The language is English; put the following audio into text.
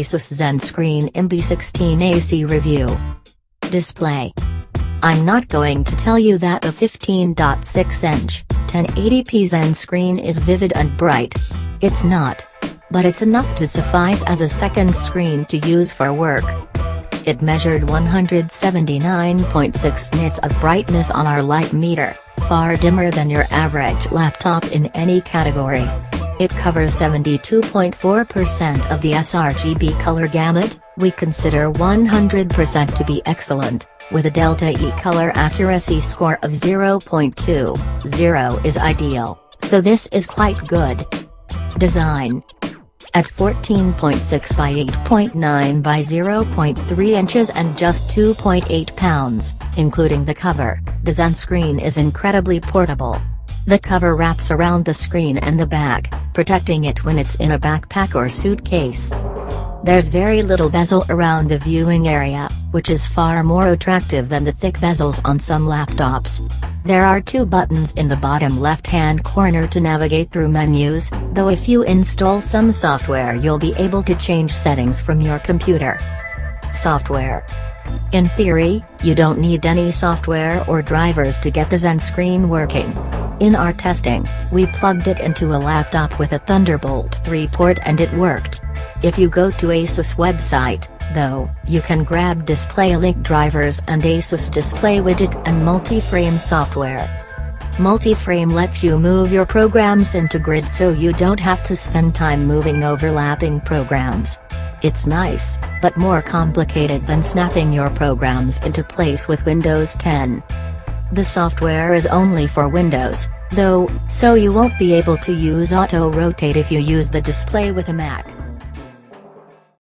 Asus ZenScreen MB16 AC review. Display. I'm not going to tell you that the 15.6-inch, 1080p ZenScreen is vivid and bright. It's not. But it's enough to suffice as a second screen to use for work. It measured 179.6 nits of brightness on our light meter, far dimmer than your average laptop in any category. It covers 72.4% of the sRGB color gamut. We consider 100% to be excellent, with a Delta E color accuracy score of 0.20 is ideal, so this is quite good. Design. At 14.6 by 8.9 by 0.3 inches and just 2.8 pounds, including the cover, the ZenScreen is incredibly portable. The cover wraps around the screen and the back, protecting it when it's in a backpack or suitcase. There's very little bezel around the viewing area, which is far more attractive than the thick bezels on some laptops. There are 2 buttons in the bottom left-hand corner to navigate through menus, though if you install some software you'll be able to change settings from your computer. Software. In theory, you don't need any software or drivers to get the ZenScreen working. In our testing, we plugged it into a laptop with a Thunderbolt 3 port and it worked. If you go to Asus website, though, you can grab DisplayLink drivers and Asus Display Widget and Multiframe software. Multiframe lets you move your programs into grid so you don't have to spend time moving overlapping programs. It's nice, but more complicated than snapping your programs into place with Windows 10. The software is only for Windows, though, so you won't be able to use Auto Rotate if you use the display with a Mac.